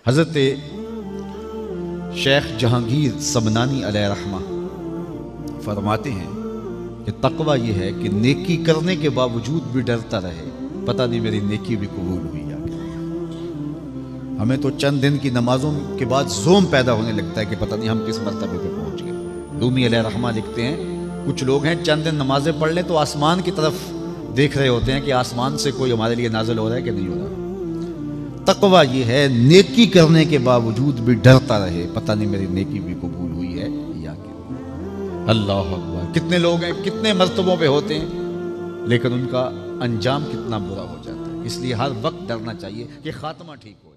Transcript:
हज़रत शेख जहांगीर सबनानी अलैहिर्रहमा फरमाते हैं कि तकवा ये है कि नेकी करने के बावजूद भी डरता रहे, पता नहीं मेरी नेकी भी कबूल हुई या क्या। हमें तो चंद दिन की नमाजों के बाद ज़ोम पैदा होने लगता है कि पता नहीं हम किस मर्तबे पे पहुंच गए। रूमी अलैहिर्रहमा लिखते हैं कुछ लोग हैं चंद दिन नमाजें पढ़ लें तो आसमान की तरफ देख रहे होते हैं कि आसमान से कोई हमारे लिए नाज़िल हो रहा है कि नहीं हो रहा। तकवा ये है नेकी करने के बावजूद भी डरता रहे, पता नहीं मेरी नेकी भी कबूल हुई है या क्या। अल्लाह अकबर। कितने लोग हैं कितने मर्तबों पे होते हैं लेकिन उनका अंजाम कितना बुरा हो जाता है। इसलिए हर वक्त डरना चाहिए कि खात्मा ठीक हो।